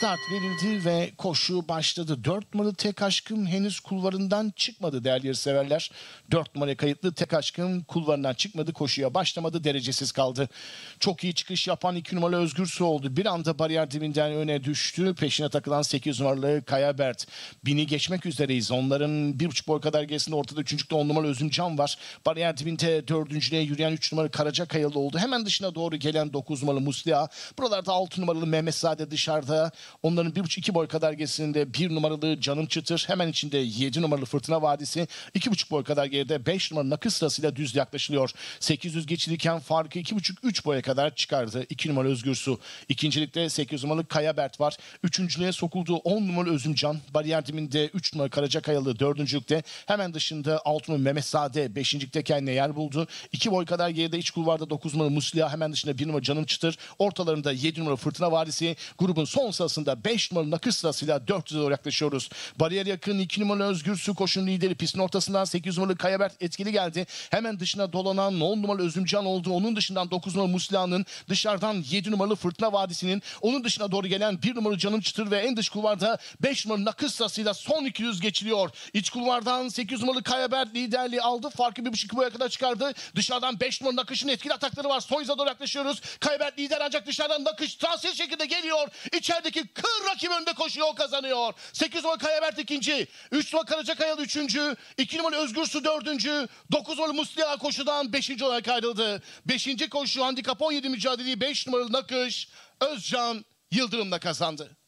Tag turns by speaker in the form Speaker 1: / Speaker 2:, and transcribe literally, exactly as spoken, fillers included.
Speaker 1: Start verildi ve koşu başladı. dört numaralı Tek Aşkım henüz kulvarından çıkmadı değerli yarışseverler. dört numara kayıtlı Tek Aşkım kulvarından çıkmadı. Koşuya başlamadı. Derecesiz kaldı. Çok iyi çıkış yapan iki numaralı Özgür Su oldu. Bir anda bariyer dibinden öne düştü. Peşine takılan sekiz numaralı Kaya Bert. Bini geçmek üzereyiz. Onların bir buçuk boy kadar gerisinde ortada üçüncülükte on numaralı Özümcan var. Bariyer dibinde dördüncülüğe yürüyen üç numaralı Karacakayalı oldu. Hemen dışına doğru gelen dokuz numaralı Muslia. Buralarda altı numaralı Mehmetzade dışarıda. Onların bir buçuk iki boy kadar gerisinde bir numaralı Canım Çıtır. Hemen içinde yedi numaralı Fırtına Vadisi. iki buçuk boy kadar geride beş numaralı Nakış sırasıyla düz yaklaşılıyor. sekiz yüz geçilirken farkı iki buçuk üç boya kadar çıkardı. iki numaralı Özgür Su. İkincilikte sekiz numaralı Kaya Bert var. Üçüncülüğe sokulduğu on numaralı Özümcan. Bariyer dibinde üç numaralı Karacakayalı dördüncülükte. Hemen dışında altı numaralı Mehmetzade beşincilikte kendine yer buldu. iki boy kadar geride iç kulvarda dokuz numaralı Muslia. Hemen dışında bir numaralı Canım Çıtır. Ortalarında yedi numaralı Fırtına Vadisi. Grubun son sırasında beş numaralı Nakış sırasıyla dört yüze doğru yaklaşıyoruz. Bariyer yakın iki numaralı Özgür Su koşunun lideri. Pistin ortasından sekiz numaralı Kaya Bert etkili geldi. Hemen dışına dolanan on numaralı Özümcan oldu. Onun dışından dokuz numaralı Muslia'nın, dışarıdan yedi numaralı Fırtına Vadisi'nin, onun dışına doğru gelen bir numaralı Canım Çıtır ve en dış kulvarda beş numaralı Nakış sırasıyla son iki yüz geçiliyor. İç kulvardan sekiz numaralı Kaya Bert liderliği aldı. Farkı bir buçuk boya kadar çıkardı. Dışarıdan beş numaralı Nakış'ın etkili atakları var. Son yüze doğru yaklaşıyoruz. Kaya Bert lider ancak dışarıdan Nakış transfer şekilde geliyor. İçerideki kır rakip önde koşuyor, o kazanıyor. sekiz numaralı Kaya Bert ikinci. üç numaralı Karacakayalı üçüncü. iki numaralı Özgür Su dördüncü. dokuz numaralı Muslia koşudan beşinci olarak ayrıldı. beşinci koşu handikap on yedi mücadeleyi beş numaralı Nakış Özcan Yıldırım'la kazandı.